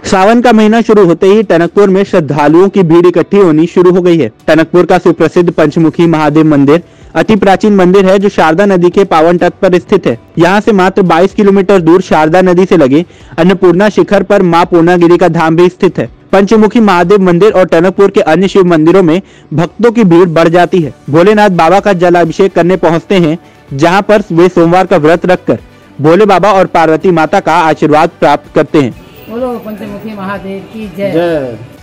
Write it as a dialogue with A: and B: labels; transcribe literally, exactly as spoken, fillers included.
A: सावन का महीना शुरू होते ही टनकपुर में श्रद्धालुओं की भीड़ इकट्ठी होनी शुरू हो गई है। टनकपुर का सुप्रसिद्ध पंचमुखी महादेव मंदिर अति प्राचीन मंदिर है जो शारदा नदी के पावन तट पर स्थित है। यहाँ से मात्र बाईस किलोमीटर दूर शारदा नदी से लगे अन्नपूर्णा शिखर पर मां पूर्णागिरी का धाम भी स्थित है। पंचमुखी महादेव मंदिर और टनकपुर के अन्य शिव मंदिरों में भक्तों की भीड़ बढ़ जाती है। भोलेनाथ बाबा का जलाभिषेक करने पहुँचते हैं, जहाँ पर वे सोमवार का व्रत रखकर भोले बाबा और पार्वती माता का आशीर्वाद प्राप्त करते हैं।
B: बोलो पंचमुखी महादेव की जय।